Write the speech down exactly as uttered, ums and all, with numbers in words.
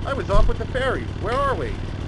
I was off with the fairies. Where are we?